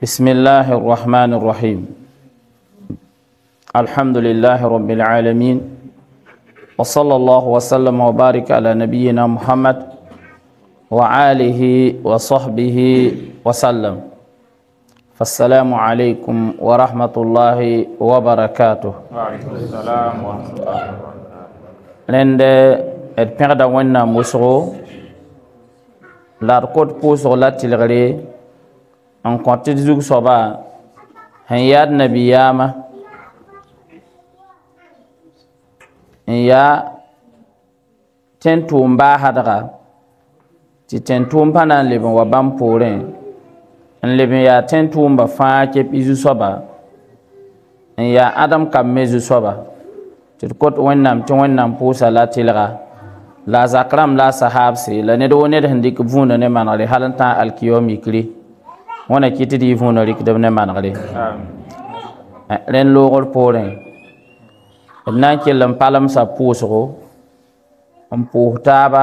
بسم الله الرحمن الرحيم الحمد لله رب العالمين وصلى الله وسلم وبارك على نبينا محمد وآله وصحبه وسلم فالسلام عليكم ورحمة الله وبركاته. وعليكم السلام ورحمة الله وبركاته. لند البرد ونا مسرو لاركود بوسر لا تلغري ان كنت زوج صبا هياد نبياما يا تنتوم باهدغا تي تنتوم بانا لبن وبام بورين ان لبن يا تنتوم بفا كيب يزو صبا يا ادم كمزو صبا تكوت وينام تي وينام بوسا لا تلغا لا زكرام لا صحابسي لا ندو ند هنديك فون نه مانغري حالنتا الكيوم يكري وانا كيتي دي فون ريك دبن مانغري لن لوغول بورين nan kellam palam sa pusgo on puhtaba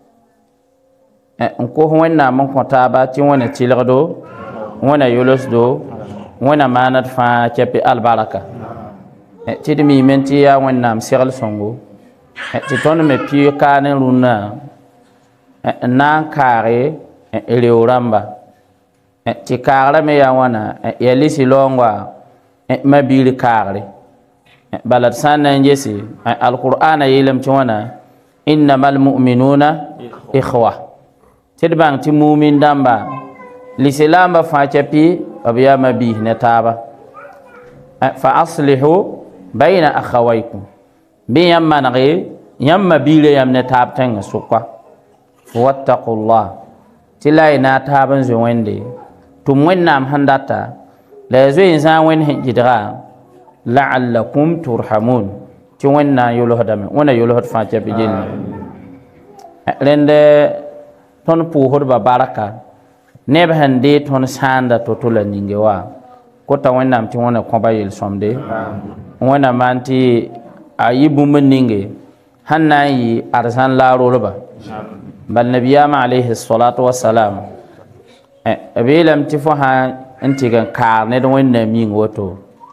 en ko wonna mon ko taba ti wona tilgdo wona yolosdo wona manat fa kepi albaraka ti dimi menti ya wonna am sigal songo ti ton me pi kanen runa nan kare eleuramba ti kare me ya wana yelisi longwa mabili kare balad sana njesi alquran yilam ci wana innamal mu'minuna ikhwa tidbang ti mu'min damba lisilamba fa chapi abiya mabi ne taba fa aslihu bayna akhawaykum bi yamma nagi yamma bile yamne tab tan sukwa wattaqullah tilay na taban zo wende tum wennam handata la zo insan wen hijira la'allakum turhamun ti wonna yolohadame wona yolohad fa ca bijin rende ton pu hodba baraka neb hande ton sanda to tola ningewa ko ta wonnam ti wona ko bayil somde wona manti ayibu meninge hannayi arsan la rolba bal nabiyama alayhi salatu wassalam abilam ti fo ha antigan karne do wonna mi ngoto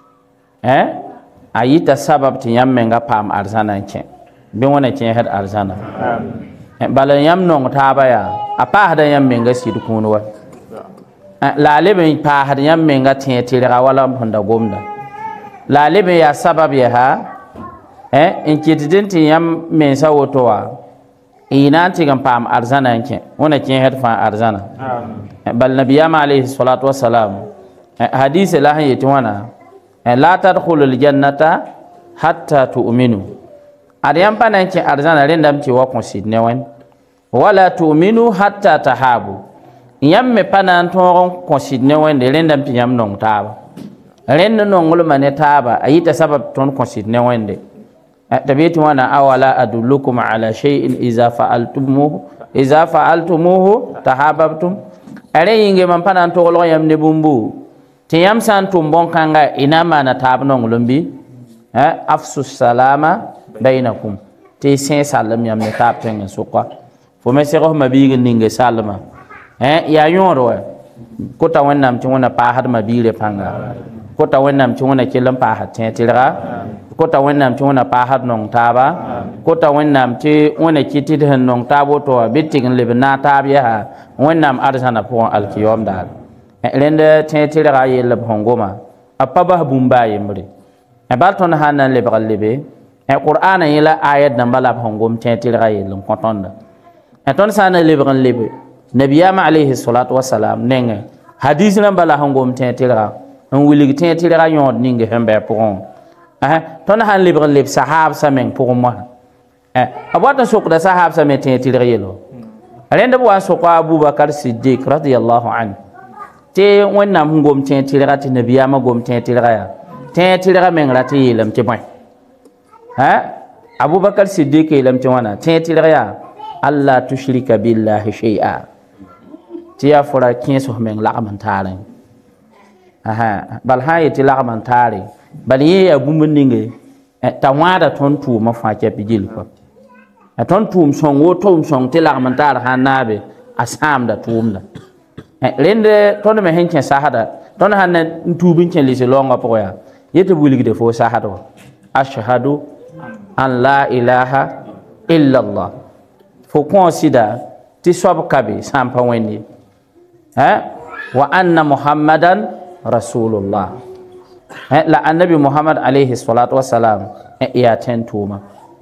ayita sabab ti yam menga pam arzana ke bi wona ke had arzana bala yam nong taba ya apa hada yam menga sid kunwa la lebe pa hada yam menga tira wala honda gomda la lebe ya sabab ya ha in kitidin ti yam men sa wotowa ina ti gam pam arzana ke wona ke had fa arzana bal nabiyama alayhi salatu wassalam hadith la hayati wana la tadkhulul jannata hatta tu'minu adiyam panan ci arzana rendam ci wa considne wen wala tu'minu hatta tahabu yamme panan to considne wen de rendam ci yam non taba rend non ngul mane taba ayita sabab ton considne wen de tabiti wana awala adullukum ala shay'in idza fa'altumuhu tahabbtum are yinge man panan to lo yam ne bumbu tiyam san tumbon kanga ina mana tabno ngulumbi afsus salama bainakum ti sen salam yam ne tab ten sokwa fo me se ko mabigi ninge salama ya yoro ko ta wonnam ti wona pa had mabire panga ko ta wonnam ti wona kelam pa had ten tira ko ta wonnam ti wona pa had nong taba ko ta wonnam ti wona kiti den nong tabo to bitin lebna tab ya wonnam arsana po alkiyom dal rende tentira ga yel bongoma apaba bumba yemre e balton hanan le bagalebe e qur'ana yela ayat nambala bongom tentira ga yel kontonda e ton sana le bagalebe nabiyama alayhi salatu wassalam nenge hadith nambala bongom tentira on wili tentira ga yod ninge hembe pon ton han le bagalebe sahab samen pour moi abata sokda sahab samen tentira yelo rende bo sokwa abubakar siddiq radiyallahu anhu te wonnam ngom tentira ti nabiyama gom tentira ya tentira men rati yelam ti boy abubakar siddiq yelam ti wana tentira ya alla tushrika billahi shay'a ti ya fura kinso men laqman tare bal hayati laqman tare bal ye ya bumuninge tawada ton tu ma fa ke bijil ko ton tum song wo tom song ti laqman tare hanabe asam da tumda rende ton me henke sahada ton hanne ntubin ken lisi longa po ya yete buligde fo sahado ashhadu an la ilaha illa allah fo consider ti sob kabe sampa wendi wa anna muhammadan rasulullah la annabi muhammad alayhi salatu wassalam ya tentuma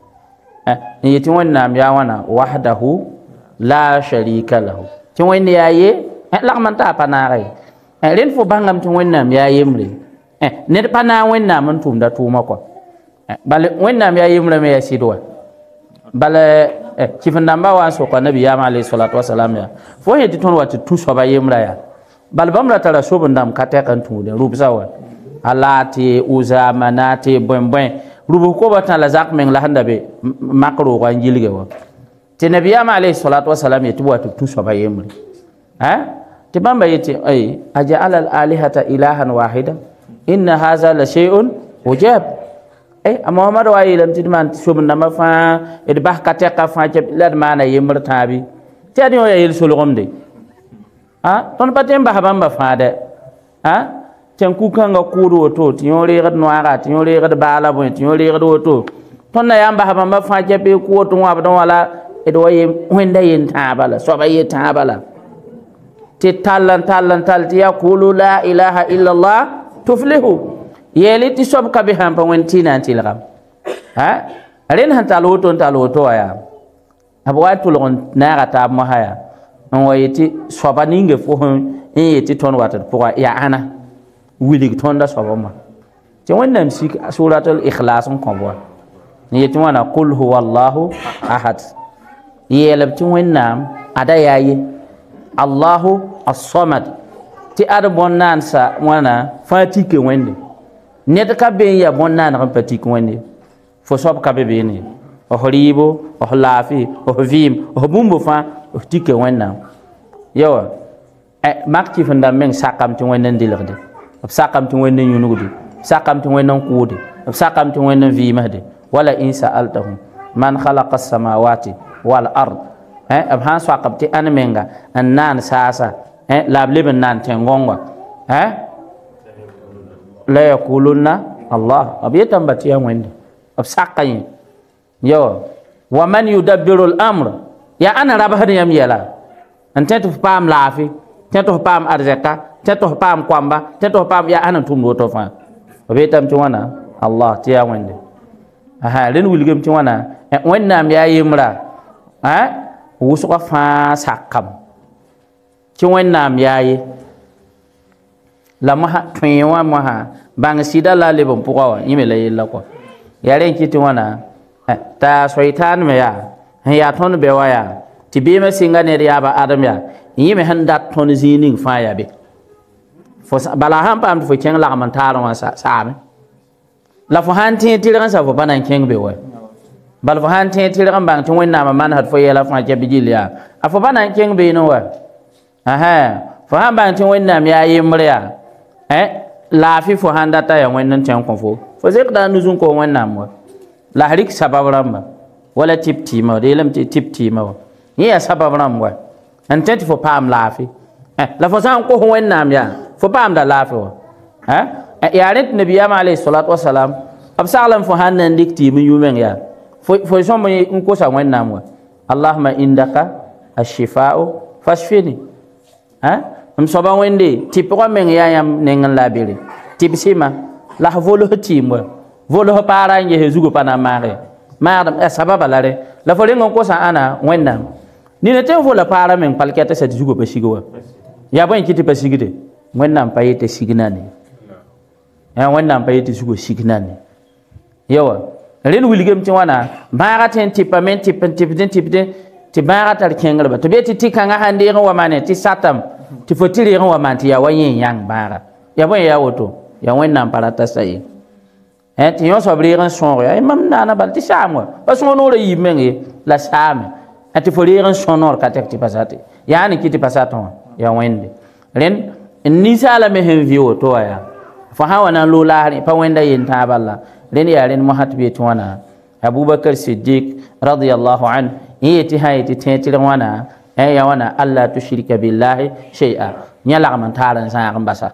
yeti wonnam ya wana wahdahu la sharika lahu ti wonni yaye la man ta panare ren fo bangam ti wonnam ya yemre ne pana wonnam tumda tuma ko bal wonnam ya yemre me yasidwa bal kifandamba wa so ko nabi ya alayhi salatu wassalam ya fo yeti ton wati tu so ba yemra ya bal bamra tara so bundam kate kan tude rubsawa alati uza manati bombon rubu ko batan la zak men la handa be makro ko njilge wa te nabiyam alayhi salatu wassalam yati watu tu so ba yemri te bamba yati ay aja'ala al alihata ilahan wahida inna hadha la shay'un ujab muhammad wa ilam tidman subna ma fa ed bahkate ka fa je lad mana yemr tabi te adi o yel solomde ton patem ba bamba fa de ten kukanga kudu woto ti yore gad noara ti yore gad bala bon ti yore gad woto ton na yamba haba ma fa jabe ku woto wa don wala edo waye wenda yin tabala so ba yin tabala ti tallan ti yaqulu la ilaha illa allah tuflihu yeli ti sob ka be ham pa wen tina tilgam ren han taloto ya abwa tulon naga tab mo haya on wayiti soba ninge fo yeti ton wata pour ya ana wilig tonda sobama ti wonnam sik suratul ikhlas ko bo ni yeti wana qul huwallahu ahad yelab ti wonnam ada yayi allahu as-samad ti ada bonnan sa wana fatike wende net ka be ya bonnan ran patike wende fo sob ka be ni o horibo o lafi o vim o bumbo fa o tike wonnam yo makti fanda men sakam ti wonnen dilerde sakam ti wonnen yunugudi sakam ti wonnen kuudi sakam ti wonnen vimade wala in sa'altahum man khalaqa as-samawati wal ard ab han sakam ti anmenga annan sasa lableben nan tengonga la yaquluna allah abiyatam batiya wende ab sakay yo wa man yudabbiru al-amr ya ana rabahadi yam yala antetu pam lafi teto pam arzeka teto pam kwamba teto pam ya ana tumdo to fa obetam ci wana allah tiya wende len wulgem ci wana wonnam ya yimra wusu ko fa sakam ci wonnam yayi la ma twa ma ha bang sida la lebon puwa yime la yilla ko ya ren ci wana ta shaytan me ya ton be waya ti be ma singa ne ya ba adam ya yime handat ton zining faya be fo bala ham pam fo keng la man taro wa saame la fo han tin tiran sa fo banan keng be wa bal fo han tin tiran bang tin wenna ma man hat fo yela fa ke bijilia afo banan keng be no wa fo han bang tin wenna mi ayi mriya la fi fo handata ya wennan tan ko fo zek da nuzun ko wenna mo la harik sabab ramba wala tipti ma de lam tipti ma ya sabab ramba antet fo pam lafi la fo san ko wonnam ya fo pam da lafi wa ya ret nabiyama alayhi salatu wassalam ab salam fo hanan dikti min yumen ya fo so mo ko sa wonnam wa allahumma indaka ash-shifa'u fashfini so ba wende tipo ko men ya yam nengan labiri tipsima la volo timwa volo para nge hezugo pana mare madam sababa lare la fo lengon ko sa ana wonnam ni ne te fo la para men palketa sa jugo ba shigowa ya ban kiti ba shigide wannan payete signani wannan payete jugo signani yawa ren wuligem ti wana baga ten tipament ti baga tar kengal ba to be ti kanga hande wa mane ti satam ti fotiri wa manti ya wayen yang baga ya ban ya woto ya wannan parata sai ti yo sobri ran son ya imam nana bal ti samwa ba son no re yimenge la same ati foliran sonor katek ti pasate yani kiti pasaton ya wende ren ni sala me hen viwo to ya fa hawana lula pa wenda yin taballa ren ya ren mahatbi to wana abubakar siddiq radiyallahu an yiti hayti tetira wana ya wana alla tushrika billahi shay'a nyala man taran sa ngam basa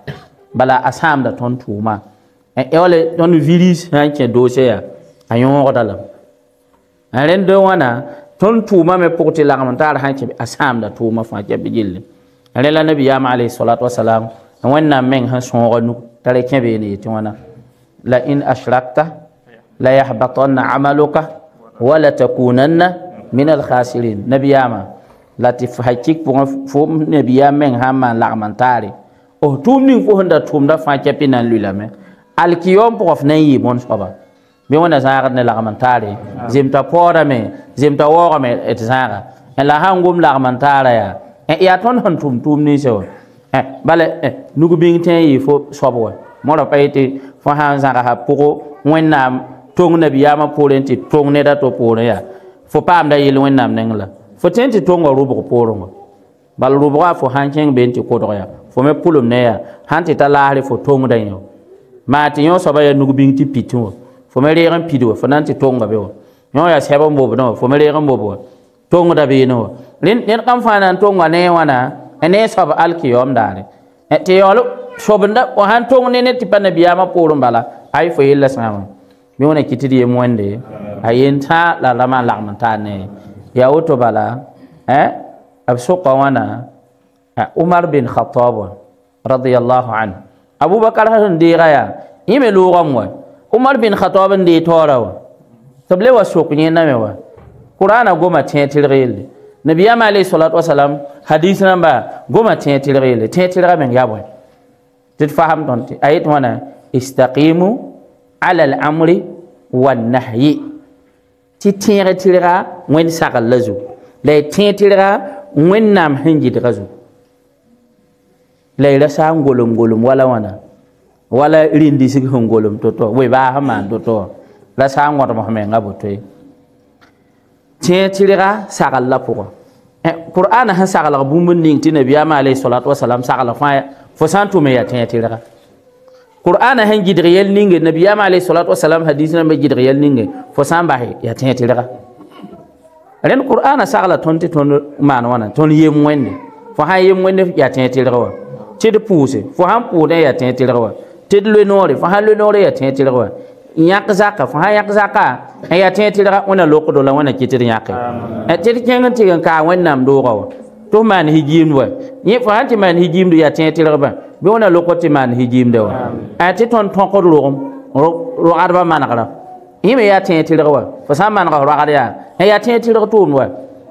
bala asam da ton tuma e wala ton virus han ke dose ya ayon godala aren do wana ton tuma me pokti la ngamantar han ke asam da tuma fa ke bijil aren la nabi ya alayhi salatu wassalam wannan men han son gonu tare ke be ni tuna la in ashrakta la yahbatanna amaluka wala takunanna min al khasirin nabiyama latif hakik fo nabiya men hamman lagmantare o tumni fo honda tumda fa kepinan lulame alkiyom prof nan yi bon soba be wona zagar ne lagmantare zimta pora me zimta wora me et zaga la hangum lagmantare ya ton hon tumni so bale nugu bing ten yi fo sobo mora payti fo han zaga ha poko wonna tong nabiyama polenti tong ne da to pore ya fo pam da yil wonnam nengla fo tenti tongo rubo porongo bal rubo fo hanchen benti kodoya fo me pulum ne ya hanti talahri fo tongo da yo mati yo so ba ya nugu binti pitu fo me regan pido fo nanti tongo be yo ya seba mbobo no fo me regan mbobo tongo da be no len kam fanan tongo ne wana ene so ba alkiyom dare te yolo so banda o han tongo ne tipana biyama porum bala ay fo yilla sama mi wona kitidi mo wande ayenta la lama lagmantane ya auto bala absuqa wana Umar bin Khattab radiyallahu anhu Abu Bakar han de gaya yime lugam wa Umar bin Khattab de torawa table wa suqni na mewa Qur'ana goma tentiril Nabiya alayhi salatu wasalam hadith namba goma tentiril tentira men yabo tit faham don ayat wana istaqimu ala al-amri wan nahyi ti tẽeg tɩrga wẽnd sagl la zu la y tẽ tɩrga wẽnnaam sẽn gɩdga zu la y ra sã n golem wala wãna wala rĩndisg sẽn golem to-to we baa sẽn maan to-to ra sã n wõdem f menga boto ye tẽ tɩrga sagl la pʋgã qur'ana sẽn saglg bũmb n ning tɩ nabiyaama alayhi salatu wasalam sagl fãa fo sã n tʋme yaa tẽ tɩrga Qur'ana han gidr yel ninge nabiyama alayhi salatu wasalam hadith na gidr yel ninge fo samba he ya tentira ren Qur'ana sagla tonti ton man wana ton yem wende fo ha yem wende ya tentira wa tid puse fo han pude ya tentira wa tid le nore fo han le nore ya tentira wa yak zaka fo ha yak zaka ya tentira wana lokodo la wana kitir yakay tid kengan tigan ka wannam do gawa to man hijim wa ye fo han ti man hijim do ya tentira ba be wona lokoti man hijim de wa ati ton ko ro arba man kala yime ya tentira wa fo sam man ka ro ya ya tentira to wa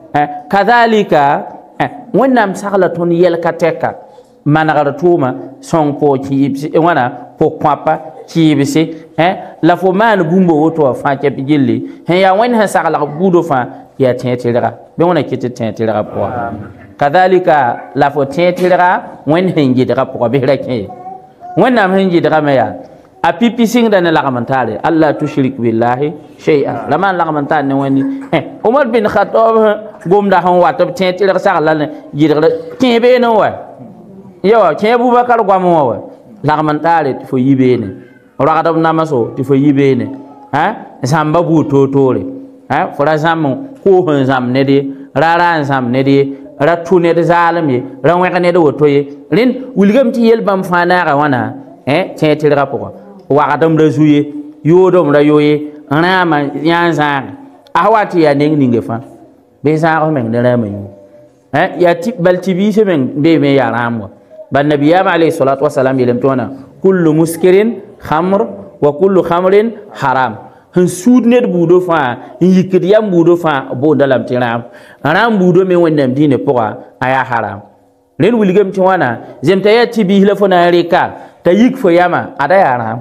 kadhalika wonnam sagla ton yel kateka man ka tuma son po ki wana po kwapa ki la fo man bumbo woto fa ke bijilli ya wen ha sagla budo fa ya tentira be wona kiti tentira po kadhalika la fo tentira wen hengi daga po be rake wonnam hengi daga meya a pipi sing da ne lagamantare Allah tushrik billahi shay'a laman lagamantare ne wani Umar bin Khattab gomda han wato tentira sagla ne yidra kebe no wa yo ke Abu Bakar gwamo wa lagamantare fo yibene ragadam namaso ti fo yibene samba bu totore fora zamu ko hon zam ne de rara zam ne de ratune de zalami ranwe ne de wotoye rin wulgam ti yel bam fana ga wana tentira po wagadam da zuye yodom ra yoye rama yanza ahwati ya ning ninge fa be za ko men de rama yu ya tip bal tibi se men be me ya ramwa ban nabiyama alayhi salatu wasalam yelam tona kullu muskirin khamr wa kullu khamrin haram han sudnet budo fa yikid yam budo fa bo dalam tiram ram budo me wonnam dine poa aya haram len wilgam ti wana zemta ya tibi la fona reka ta yik fo yama ada ya ram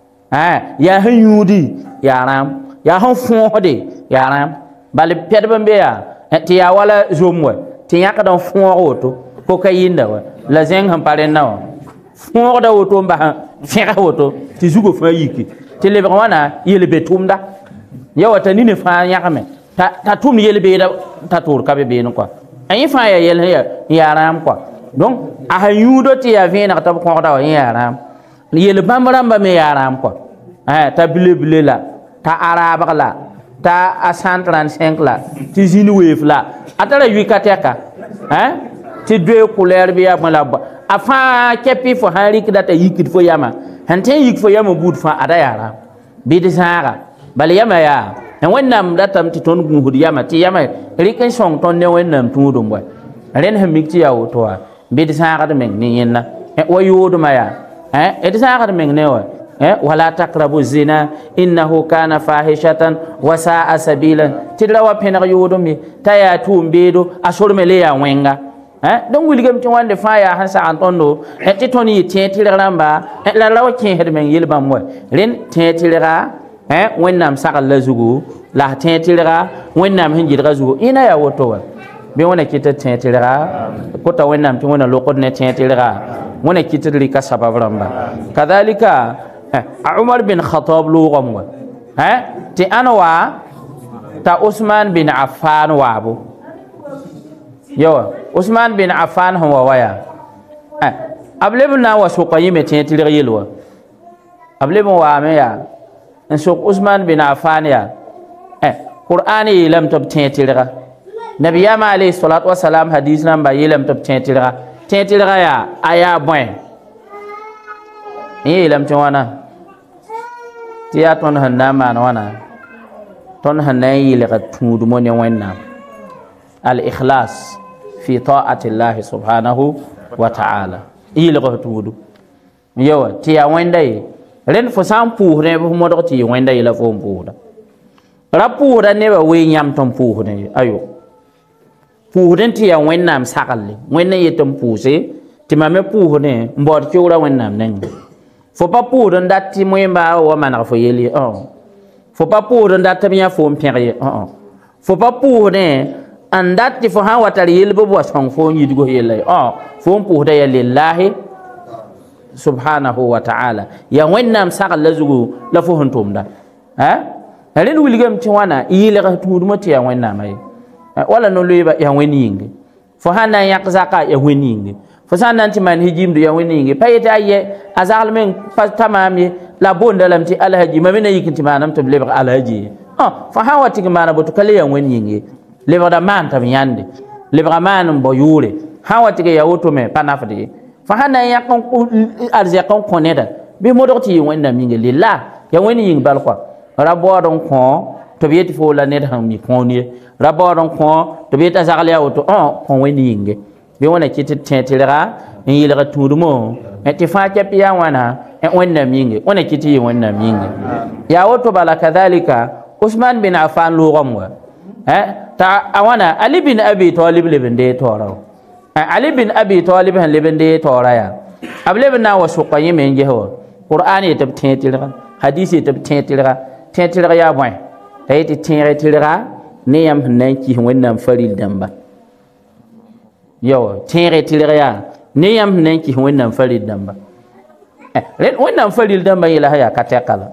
ya han yudi ya ram ya han fode ya ram bal pedbambe ya ti ya wala zomwa ti yakadon fo oto ko kayinda wa la zeng han pare nawa fo da oto mba fera oto ti zugo fa yiki ti le wana yele betumda yawa tani ne fa yakame ta tum yele be da ta tur ka be no quoi ayi fa ya yele ya ram quoi donc a hayudo ti ya vena ta ko da ya ram yele bamram ba me ya ram quoi ta bile la ta araba la ta a 135 la ti zinu wave la atara yikateka ti deux couleurs bi ya la afa kepi fo hari kidata yikit fo yama hanten yik fo yama bud fa ada yara bid saga bal yama ya en wennam datam ti ton gu yama ti yama riken song ton ne wennam tudum boy ren ha mikti ya woto bid saga de men ni yenna e wayodo maya e saga de men ne wa ولا تقربوا الزنا إنه كان فاحشة وساء سبيلا تدروا بينك يودمي تياتون بيدو أشور مليا وينغا دون ويلجم تيوان دفايا هنسا أنتونو تيتوني تيتي لغلامبا لا لا وكين هدمن يلبام وين لين تيتي لغا وين نام ساق لزوجو لا تيتي لغا وين نام هنجي لغزوجو إنا يا وتوا بيونا كيتا تيتي لغا كوتا وين نام تيونا لوكود نتيتي لغا وين كيتا ليكا سبابرامبا كذلك عمر بن خطاب لوغم تي أنا تا عثمان بن عفان وابو يو عثمان بن عفان هو ويا أبلغنا وسوقيم تيتي لغيلوا أبلغنا واميا نسوق عثمان بن عفان يا قرآني لم تبتيتي لغا نبي عليه الصلاة والسلام حديثنا بيلم تبتيتي لغا تيتي لغا يا آيا بوين يلم توانا تيا تون هنا ما نوانا تون هنا يلقى تود من يوينا الإخلاص في طاعة الله سبحانه وتعالى يلقى تود يو تيا وين داي لين فسام بوه نه بمودو تي وين داي لا فوم بوه رابوه ده نبا وين يام تم بوه نه أيو بوه ده تيا وين نام ساقلي وين يتم بوه سي تمام بوه نه مبارك يورا وين نام نين faut pas pour dans date moyemba ou mana fo yeli faut pas pour dans date bien fo mpere faut pas pour ne en date fo ha watali yel bo son fo nyidi go yele fo pour da lillahi subhanahu wa ta'ala ya wennam sagal lazugo la fo hontum da ren wiligam ti wana yele ga tudu mati ya wennam ay wala no leba ya weningi fo hana yak zaka ya weningi فسان أنت من هجيم ديا وينينغ فايت أيه أزعل من فتمامي لا بون دلمتي على هجي ما بين يكنت ما نمت بلبغ على هجي فهاوتي ما أنا بتكلي وينينغ لبغ مان تبياندي لبغ مان بيوري هاوتي يا أوتومي بنافدي فهنا يكون أرزقكم كوندا بمودرتي وين مينغ لله يا وينينغ بالقوا رابورون كون تبيت فولا نيرهم ميكوني رابورون كون تبيت أزعل يا أوتو كون وينينغ بيوانا كيت تنتلرا إن يلقى تودمو اتفاق بيا وانا وانا مينغ وانا كيتي وانا مينغ يا أوتو بالا كذلك عثمان بن عفان لوغموا تا وانا علي بن أبي طالب لبن دي تورا علي بن أبي طالب لبن دي تورا يا أبلبنا وسوقي من جهو قرآن يتب تنتلرا حديث يتب تنتلرا يا بوين تايتي تنتلرا نيام هنانكي وانا مفريل دمبا yo tere tilriya ne yam nanki wannan farid damba wannan farid damba ila haya katekala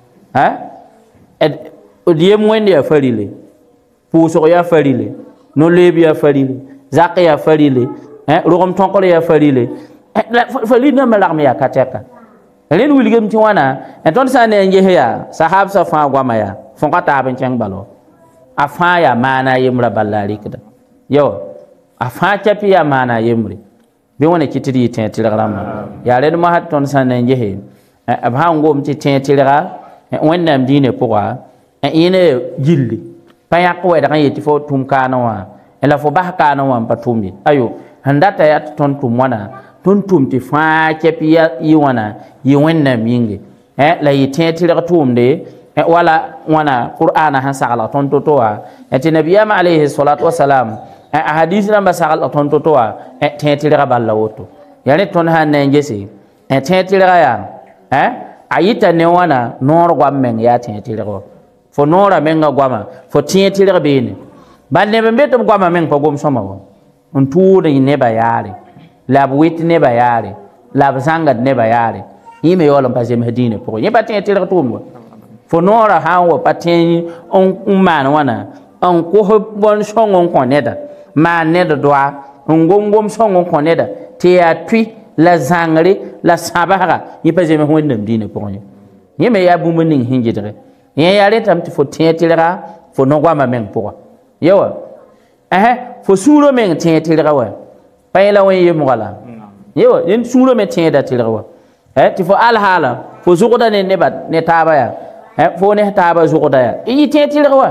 odiem wende ya farile puso ya farile no lebi ya farile zakya ya farile rogom tonkole ya farile farid damba la ya kateka len wiligem ti wana ton sa ne nge ya sahab sa fa gwama ya fon kata ben chang balo afa ya mana yimra ballari kida yo afa chapi ya mana yemri be wona kitiri tentirama ya red ma hat ton san ngehe abha ngom ti tentira wonnam dine pourwa ine jilli paya ko da kan yeti fo tum kana wa ela fo bah kana wa patumi ayo handata ya ton tum wana ton tum ti fa chapi ya yi wana yi wonnam yinge la yi tentira tumde wala wana qur'ana han sala ton totowa eti nabiyama alayhi salatu wassalam hadis namba sagal tonto toa tentira balla woto yare ton han ngesi tentira ya ayita ne wana nor gwammen ya tentira ko fo nora men ga gwama fo tentira bene bande be beto gwama men ko gom soma won on tuure ne bayare lab wit ne bayare lab sangat ne bayare yime yolom pa jem hadine ko yeba tentira tumwa fo nora hawo paten on man wana on ko bon songon koneda ma ned doa ngom songon koneda te ya tui la zangre la sabaha yi pa jeme wonnam dine ponye yeme ya bumbu ning hinjidre yen ya retam ti fo tentira fo no gwama men poa yewa fo suro men tentira wa payla won yem wala yo yen suro me tieda tilwa ti fo al hala fo zuqda ne nebat ne taba ya fo ne taba zuqda ya yi tieda tilwa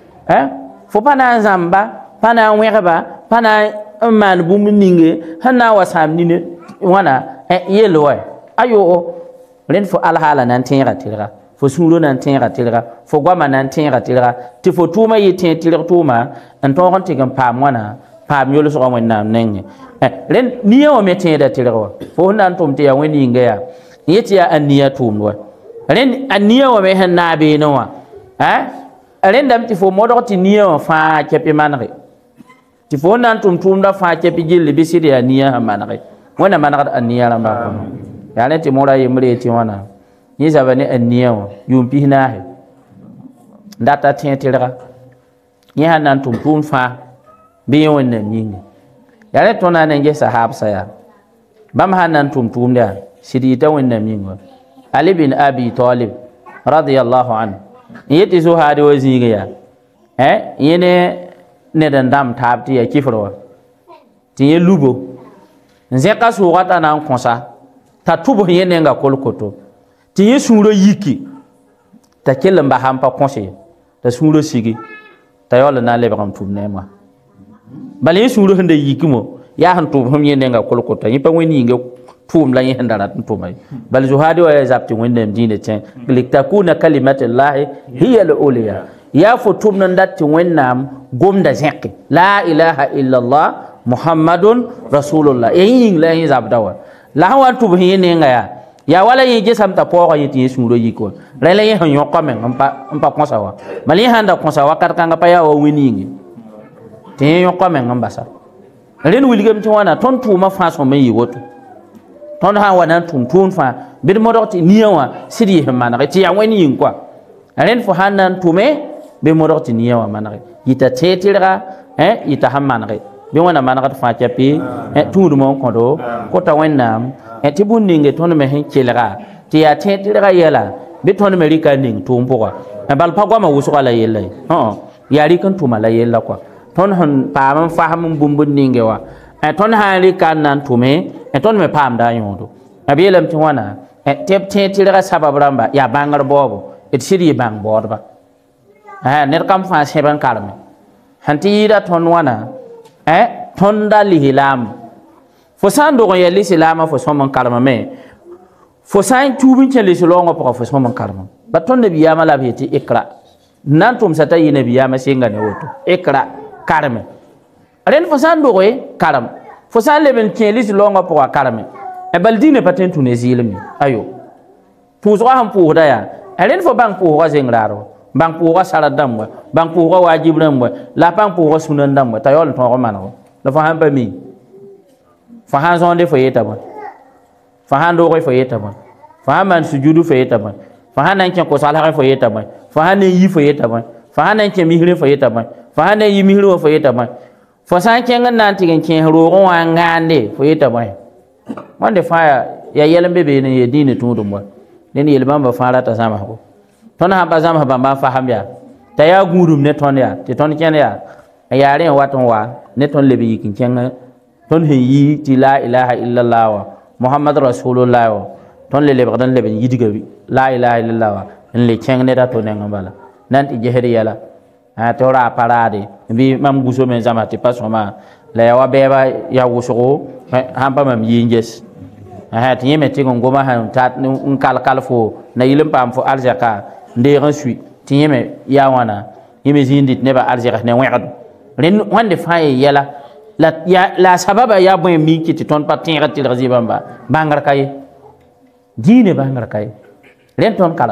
fo pana zamba pana wegba pana man bum ninge hana wasam ni ne wana yelo ayo len fo al hala nan tieda tilwa fo suro nan tieda tilwa fo gwama nan tieda tilwa ti fo tuma yi tieda tilwa tuma en to gon tigam pam wana pam yolo so gon nam nenge len niya wa meten da tilwa fo nan tum te ya wani ngaya yeti ya aniya tum wa len aniya wa me han nabe no wa len dam ti fo modo ti niya wa fa kepi manre ti fo nan tum da fa kepi jilli bi sidi ya niya ha manre wana manre aniya la ba ko ya len ti mora yimre ti wana yi zabane aniya wa yumpi na he data ten tilra yi han nan tum fa bi wonna nyingi yare tona nenge sahab saya bam hanan tum da sidi ta wannan mingo ali bin abi talib radiyallahu an yeti zo hadi waziga ya yene ne dan dam tabti ya kifro ti ye lubo nze ka so wata nan konsa ta tubo yene nga kolkoto ti ye suro yiki ta kelam ba hampa konse ta suro sigi ta yola na le bakam tum ne ma bale suru hande yikimo ya han to hum yene nga kolkota yipa weni nga tum la yenda rat to mai bal zuhadi wa yazabti wende mdine chen liktakuna kalimatullahi hiya al-uliya ya futum nan datti wennam gomda zeki la ilaha illa allah muhammadun rasulullah yin la yazabdawa la wan to yene nga ya wala yije samta poko yiti suru yiko la la yan yokamen ampa konsawa mali handa konsawa karkanga pa ya wa weni te yo ko men ngambasa ren wilgam ti wana ton tuma fa so me yiwoto ton ha wana tun fa bir modoti niyawa sidi he manare ti ya wani yin kwa ren fo hanan tume be modoti niyawa manare yita tetira yita hammanare be wana manare fa chapi tudu mon kodo ko ta wennam ti bunninge ton me hen kelra ti ya tetira yela be ton me rika ning tumpo kwa bal pa gwa ma wusu ala yella ya rikan tuma la yella kwa ton hon pam faham bumbun ninge wa ton hali kan nan tume ton me pam da yondo abiyelam ti wana tep tira sabab ramba ya bangar bobo et sidi bang borba ner kam fa seban kalme hanti da ton wana ton da lihilam fo san do ya lisilama fo somon kalma me fo san tubin chen lisilongo po fo somon kalma ba ton de biyama la beti ikra nan tum sata yine biyama singa ne woto ikra karme ren fo san do karam fo san leben kelis longa po karme e baldine paten tunezile mi ayo puzo ham pu daya ren fo bang pu wa zengraro bang pu wa saladam bang pu wa wajibram la bang pu wa sunan dam ta yol to mano la fo ham pa mi fa han zonde fo yeta ba fa han do fo yeta ba fa man sujudu fo yeta ba fa han nan ko sala fo yeta ba fa han yi fo yeta ba fa han nan mi hire fo yeta ba fa han yi mi hire fo yeta ba fo san kengan nan tigen ken ro gon wa ngande fo yeta ba wande fa ya yelan bebe ne yedine tudum ba ne ni yelban ba fara ta sama ko ton ha ba zama ba fa hamya ta ya gurum ne ton ya te ton ken ya yare waton wa ne ton lebe yikin ken ton he yi ti la ilaha illallah wa muhammad rasulullah wa ton le lebe dan lebe yidiga la ilaha illallah wa en le ken ne da to ne ngambala nan ti jehri yala ha to ra parade bi mam guso men zama ti pasoma la ya wa beba ya wusugo ha ba mam yinges ha ti yeme ti ngoma han tat un kal fo na yilim pam fo aljaka nde ran sui ti yeme ya wana yeme zindit ne ba aljaka ne wa'ad ren wande faye yala la sababa ya boy mi kiti ton patin ratil razibamba bangar kay dine bangar kay ren ton kalam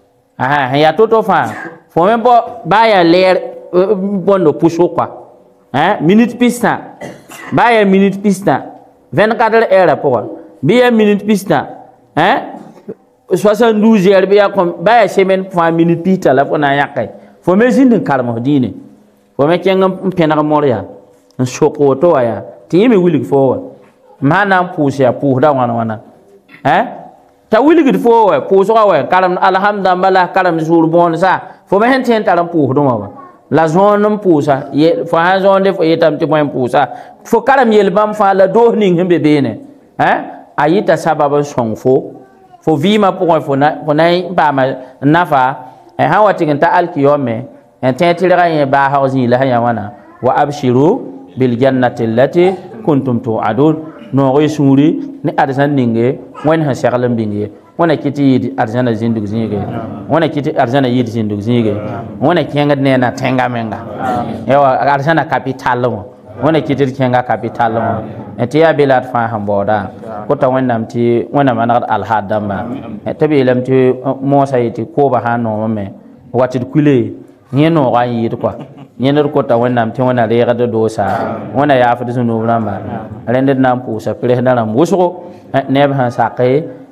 ya toto fa fo men bo baya ler bondo pusho kwa minute pista baya minute pista 24 heures pour biya minute pista 72 heures biya kom baya semaine pour minute pita la fo na yakay fo me zindin kalam dine fo me kengam penar moria soko to aya ti mi wilig fo mana pusi ya pu da wana ta wilig fo pu so wa karam alhamdulillah karam sur bon sa fo me henten taram pu do ma la zone pusa ye fo ha zone de fo yetam ti moy pusa fo karam yel bam fa la do ning hembe bene ayita sabab sõng fo vɩɩmã pʋgẽ fo na n paama nafa sã wa tɩg n ta alkiyome tẽ tɩ rega yẽ baasg zĩig la sã yã wãna wa abshiru biljannati allati kuntum tuadun noog y sũuri ne arzãn ninge wẽnd sẽn segl n bĩng ye wẽna kɩ tɩ yɩɩd arzãna zĩndug zĩige wẽna kɩ tɩ arzãna yɩɩd zĩndug zĩige wẽna kẽngd neena tẽnga menga yawa arzãna kapital wã wẽna kɩ tɩ d kẽnga kapital wã tɩ yaa be la d fãa sẽn baooda kota wẽnnaam tɩ wẽna manegd alhaad dãmba tɩ b yeelame tɩ moosa ye tɩ kooba sã n noomame wa tɩ d kule yẽ nooga n yɩɩd koa yẽnd d kota wẽnnaam tɩ wẽna reegd doosa wẽna yaafd zũ-noob rãmba rẽnd d na n pʋʋsa presda rãmb wʋsgo neb sẽn sake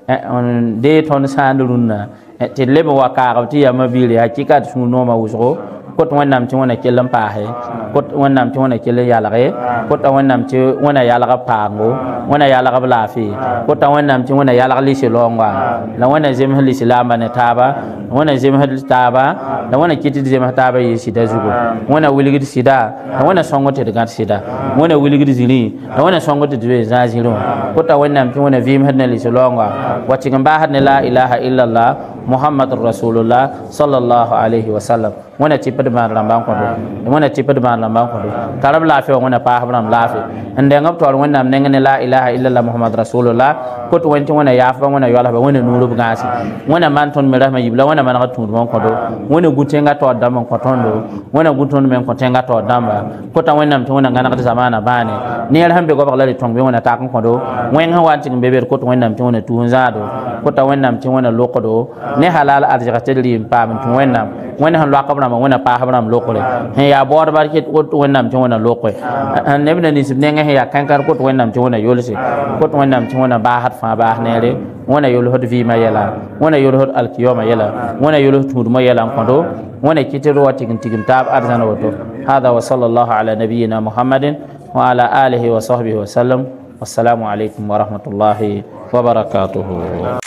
dee tõnd sãand rũnnã tɩ d leb n wa kaagb tɩ yama biire hakɩka d sũur noomã wʋsgo kot wẽnnaam tɩ wẽna kell n paase kot wẽnnaam tɩ wẽna kell n yalge kota wẽnnaam tɩ wẽna yalg paango wẽna yalg b laafɩ kota wẽnnaam tɩ wẽna yalg lɩsy laoongã la wẽna zems lislaambã ne taaba wẽna zems taaba la wẽna kɩt d zems taaba yɩ sɩda zugu wẽna wilgd sɩda la wẽna sõng tɩ d gãd sɩda wẽna wilgd zĩrĩ la wẽna sõng tɩ d be zãag zĩrẽ wã kota wẽnnaam tɩ wẽna vɩɩmsd ne lɩsy laoongã wa tɩg n baasd ne la ilaha illallah muhammadur rasulullah sallallahu alaihi wasallam wẽna tɩpd maan rãmbã n kõdo wẽna tɩpd maan rãmbã n kõdo karb laafɩ wã wẽna paasb rãmb laafɩ n deng b taoor wẽnnaam neng ne la ilaha illallah muhammad rasulullah kot wẽn tɩ wẽna yaafba wẽna yoalsba wẽna nuurb gãase wẽna maan tõnd me rasmã yibla wẽna manegd tũudmã n kõdo wẽna gu-tẽngã taood dãmb n kõ tõndo wẽna gu-tõnd me n kõ tẽngã taood dãmba kota wẽnnaam tɩ wẽna gãnegd zamaana bãane neer sẽn be goabg la rɩ tõng be wẽna tak n kõdo wẽng sẽn wa n tɩg n be be d kot wẽnnaam tɩ wẽna tuus n zãado kota wẽnnaam tɩ wẽna lokdo ne halal arzɩga tɩ d rɩ n paam tɩ wẽnnaam wẽna sẽn loakb rãmba wẽna paasb rãmb lokre sẽn yaa baoodba ket kot wẽnnaam tɩ wẽna loke neb na ninsb nengẽ sẽn yaa kãnkãr kot wẽnnaam tɩ wẽna yolse kot wẽnnaam tɩ wẽna baasd fãa baas neere wẽna yolsd vɩɩmã yɛla wẽna yolsd alkiyoma yɛla wẽna yols tũudmã yɛla n kõdo wẽna kɩtd wa tɩg n tigim taab arzãna woto hada wa sallallahu ala nabiyina muhammadin wa ala alihi wa sahbihi wa sallam wassalamu alaikum wa rahmatullahi wa barakatuhu